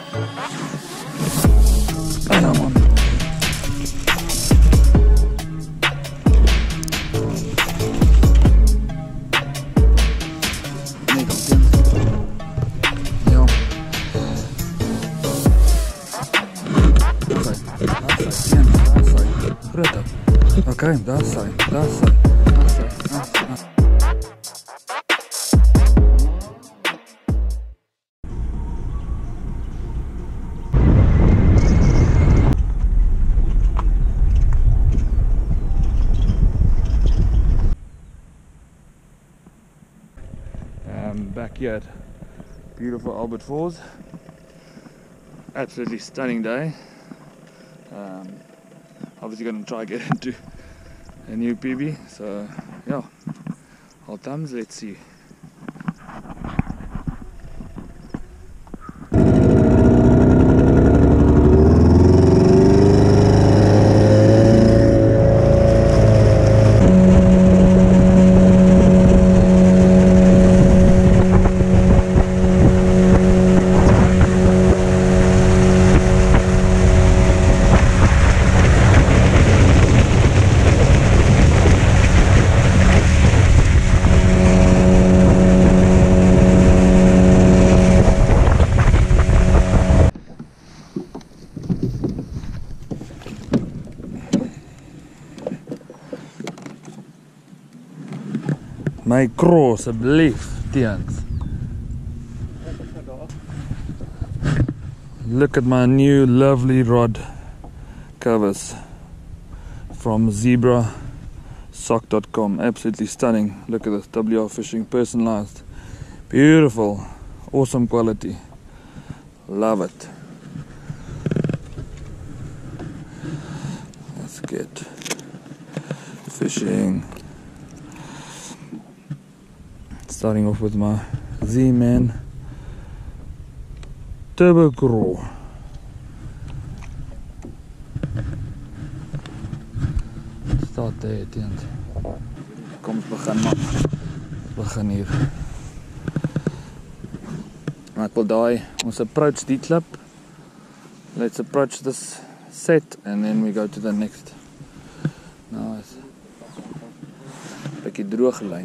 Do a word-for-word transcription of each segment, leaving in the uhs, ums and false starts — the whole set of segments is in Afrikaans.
Bijna man. Nee, dat kind. Ja. Daar zijn, daar zijn, daar zijn. Grote. Oké, daar zijn, daar zijn, daar zijn, daar zijn. Um, back here at beautiful Albert Falls. Absolutely stunning day. Um, obviously going to try get into a new P B. So yeah, all thumbs. Let's see. My cross, asseblief, teens. Look at my new lovely rod covers from zebra sock dot com. Absolutely stunning. Look at this, W R Fishing, personalized. Beautiful, awesome quality. Love it. Let's get fishing. Starting off with my Z-Man Turbo Craw. Start there at the end. Kom ons begin man. Ons begin hier. Ek wil daai, ons approach die klip. Let's approach this set and then we go to the next. Nou is 'n bietjie droog lyn.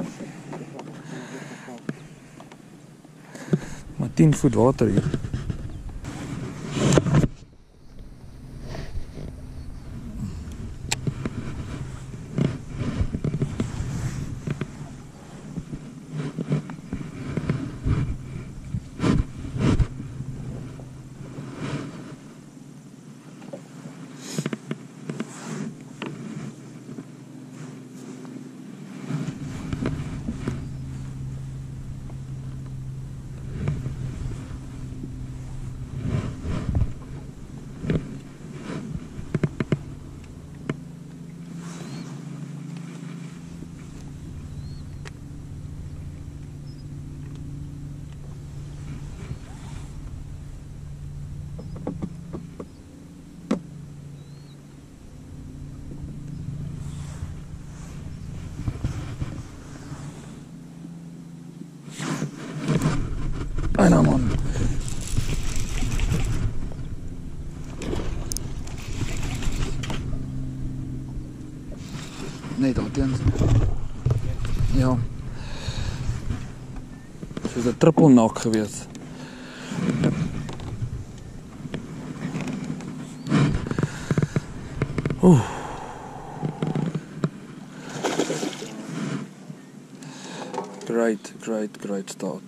Maar tien voet water hier. Bijna man. Nee, dat kent. Ja. Het is een triple knock geweest. Oeh. Great, great, great start.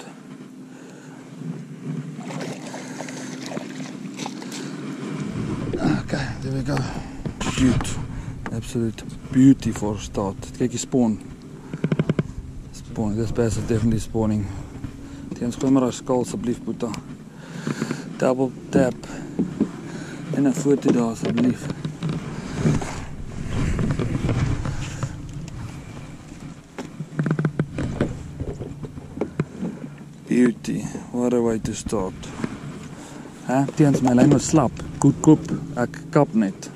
Okay, there we go. Beaut. Absolute beauty for start. Kyk die spawn. Spawn. This bass is definitely spawning. Teens gooi maar haar skal asseblief Boeta. Double tap. En 'n foto daar asseblief. Beauty. What a way to start. Hè, teens my lyn was slap. Goedkoop. Ek kap net.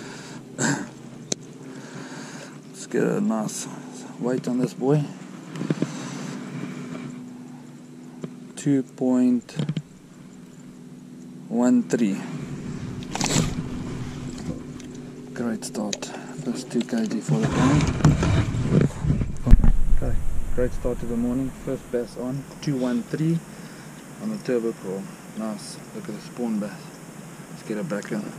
Let's get a nice weight on this boy. two point one three. Great start. First two kilograms for the morning. Okay, great start to the morning. First bass on two one three on the turbo crawl. Nice. Look at the spawn bass. Let's get her back in.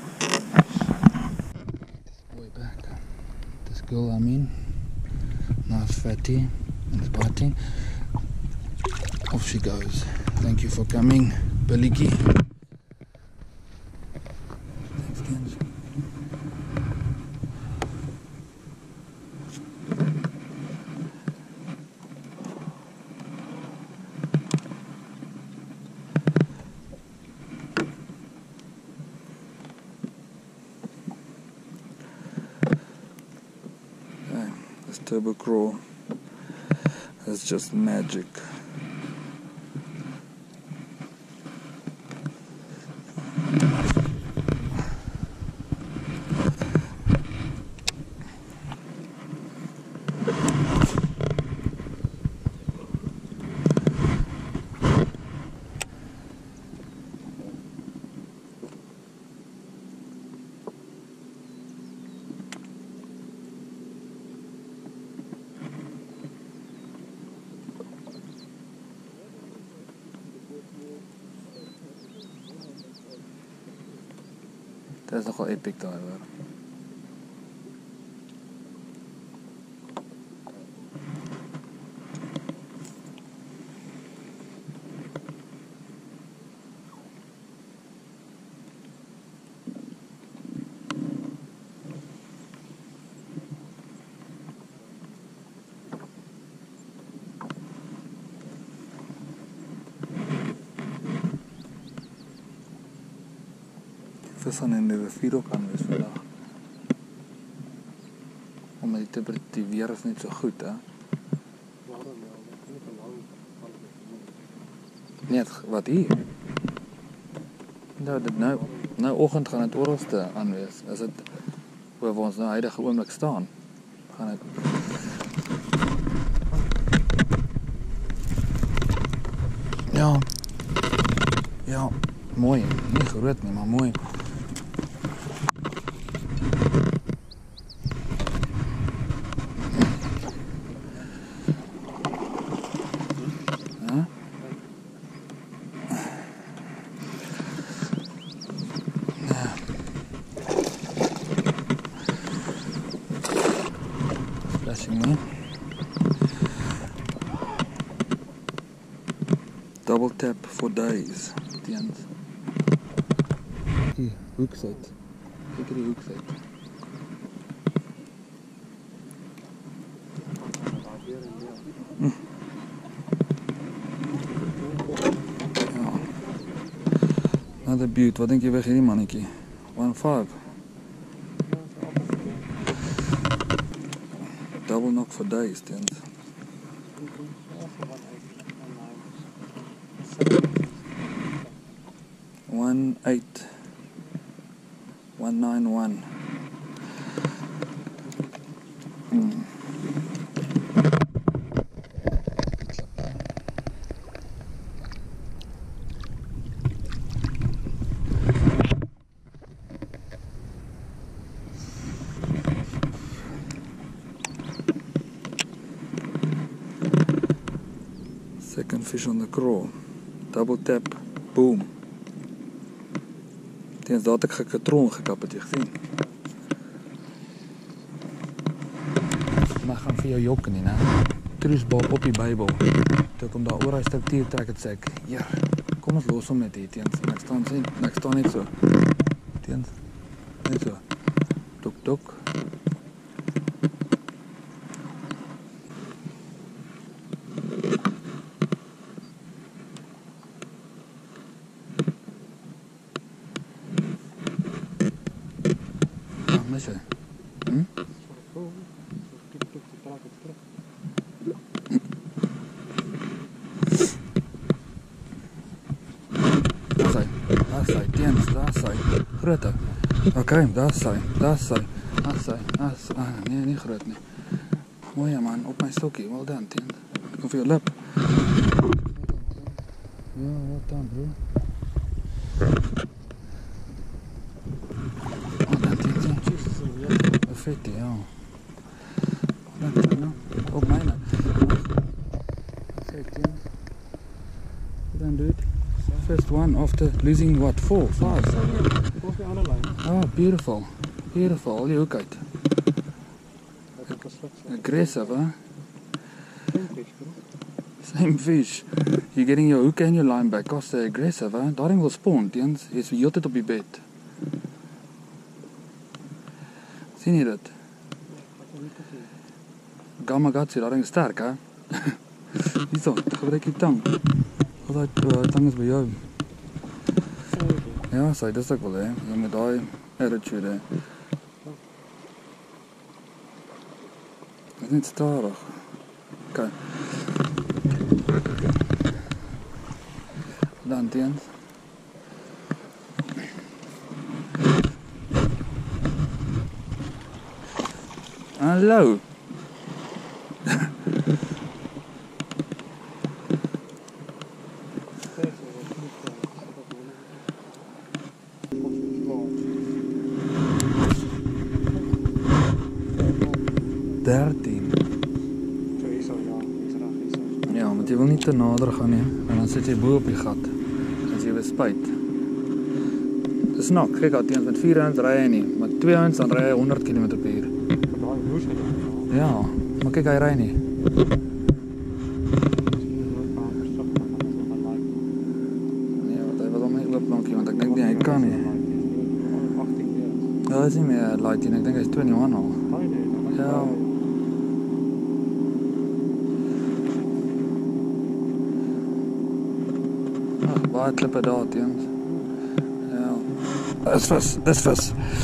This boy back. This girl, I mean. Nice fatty. And it's biting. Off she goes. Thank you for coming, Billicky. Thanks, Jens. Okay, this turbo crawl is just magic. Dat is nogal epic daar hoor. Vis aan in die rivier ook aan wees vandag. Omdat die, te, die weer is niet zo goed, hè? Nee, wat hier? Nou, dit nou, nou oggend gaan het oralste aan wees. As het waar ons nou huidige oomblik staan, gaan het. Ja. Ja, mooi. Nie groot nie, maar mooi. Me. Double tap for days. Tiens. Die hoekzet. Kijk die hoekzet. Hm. Ja. Another beaut. Wat denk je weg hier, mannetjie? one five. Double knock for days, Tiens. One eight, one nine one. Hmm. Second fish on the crawl. Double tap. Boom. Tiens, daar het ek gekatron gekap, het jy gesien. Maar gaan vir jou jokken nie, né? Truusbal op die Bybel. Toe ek om daar oor hy struktuur trek het, sê ek, ja, kom ons los om met die, Tiens. En ek staan, sien, en ek staan net so. Tiens, net so. Tok, tok. Mis jy? Hm? Daar sy, daar sy, Tiens, daar sy. Groter. Ok, daar sy, daar sy, daar sy, daar sy. Ah, nee, nie groot nie. Mooi man, op my stokkie, well done, Tiens. Kom vir jou lip. Ja, well done, bro. graffiti, ja. Net, nou, ook mijne. Say ten. Then do it. First one after losing what? Four, five. Oh, beautiful. Beautiful. Al die hoek uit. Aggressive, huh? Same fish. You're getting your hook and your line back. Kost aggressive, huh? Daarin wil spawn, teens. Hy is heeltyd op die bed. Sien jy dit? Gamakatsu, daarin is sterk, hè? Hierso, gebruik die tang. Wat die tang is by jou. Ja, sy, dis ek wil, hè? Jy moet daai attitude, hè? Dit is net stadig. Ok. Dan teens. Hallo. dertien. Ja, want jy wil nie te nader gaan nie. En dan sit jy bo op die gat. As jy bespuit. Dis nok, kyk al teens met vier ouens ry hy nie, maar twee ouens dan ry hy honderd kilometer per uur. Ja, maar kyk hy ry nie. Nee, want hy wil hom nie ooplankie, want ek dink nie hy kan nie. Ja, hy is nie meer light nie, ek dink hy is eenentwintig al. Ja. Ach, baie klippe daar teens. Ja. Dis vis, dis vis.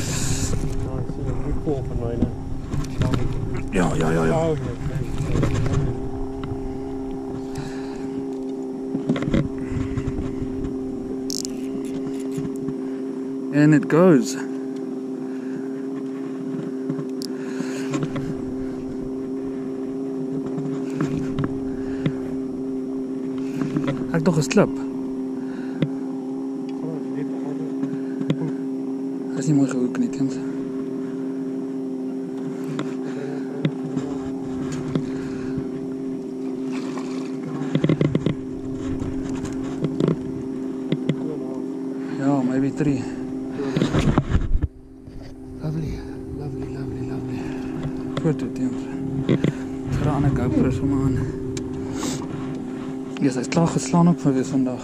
Ja, ja, ja, ja. And it goes. Ek toch geslip. Hy is nie mooi gehoek nie, kind. Ja, maybe three. Lovely, lovely, lovely, lovely. Foto, kind. Graag aan 'n GoPro vir my aan. Yes, hy is klaar geslaan op vir weer vandag.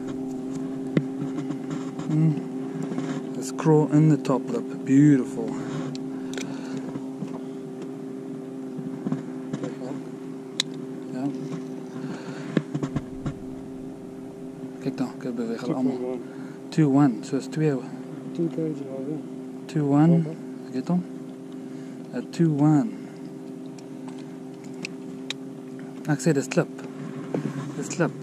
Hmm. Let's crawl in the top lip. Beautiful. Ja. Kijk dan, kijk beweeg hulle allemaal. two one, so is twee. two one. Kijk dan. two one. Ek sê dis klip. Dis klip.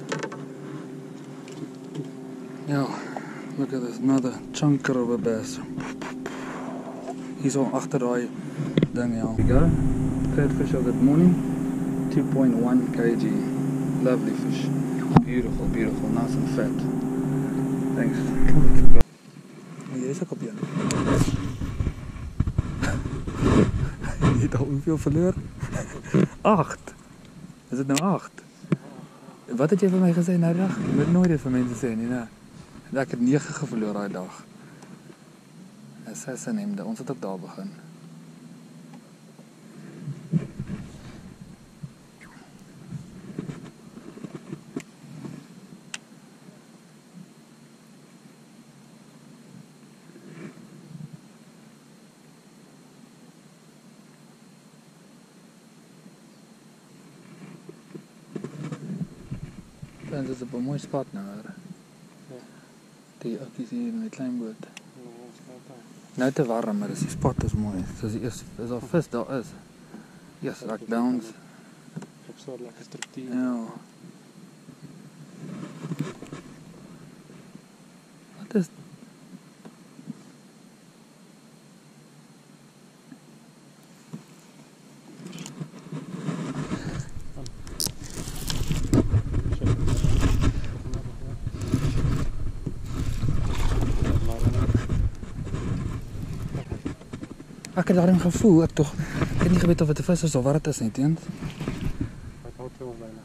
Ja, look at this, another chunker of a bass. Hier so agter daai ding, ja. Here we go. Third fish of the morning. two point one kilograms. Lovely fish. Beautiful, beautiful, nice and fat. Thanks. Jy is ook op jou. Jy het al hoeveel verloor? acht. Is dit nou acht? Wat het jy vir my gesê nou dag? Jy moet nooit dit vir mense sê nie, nee. Ek het nege geverloor daai dag. Assassin hemde, ons het ook daar begin. Dit is op 'n mooi spot nou, hoor. Ja. Die oukies hier in die klein boot. Nou te warm, maar die spot is mooi. Soos die eerste, is al vis daar is. Yes, like downs. Op so 'n lekker struktuur. Ja. Wat is Ek het daarin gevoel, ek tog, ek het nie geweet of het 'n vis is of wat het is nie, teens. Wat hou toe byna.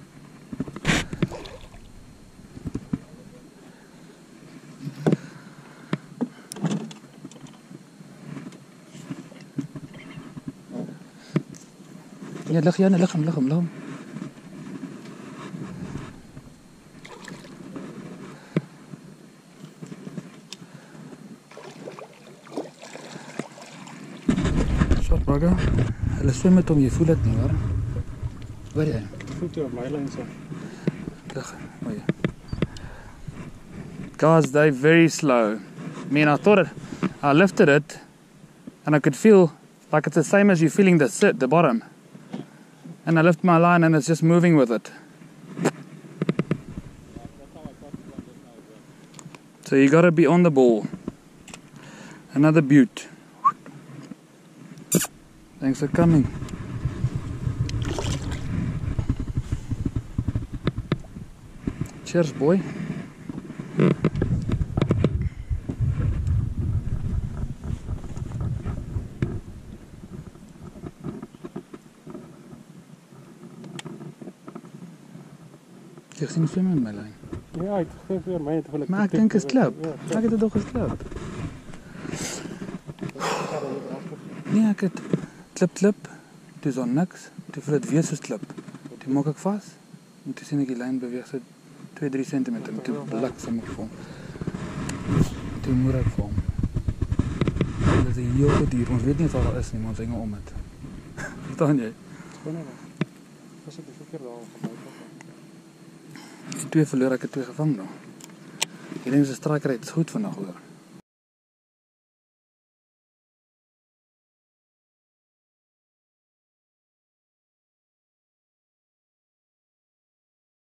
Ja, lig jou, lig hom, lig hom, lig hom. Swart hulle swem met hom, jy voel dit nie, hoor. Hoor jy? Voel toe op my lyn so. Lig, oh ja. Guys, they're very slow. I mean, I thought it, I lifted it, and I could feel like it's the same as you feeling the sit, the bottom. And I lift my line and it's just moving with it. So you gotta be on the ball. Another beaut. Thanks for coming. Cheers, boy. Jy sien swem in my lyn. Ja, ek het weer my het gelukkig. Maar ek dink is klip. Ek het dit nog geklip. Nee, ek het klip klip. Toe is daar niks. Toe voel dit weer soos klip. Toe maak ek vas. En toe sien ek die lyn beweeg so twee drie centimeter. En toe bliksem ek vir hom. Toe moer ek vir hom. Dit is 'n heel dier. Ons weet nie wat daar is nie, maar ons hang om dit. Verstaan jy? Skoon nie. Was ek die verkeerde daar gebou. Die twee verloor, ek het twee gevang nou. Hierdie is 'n striker, het goed vandag hoor.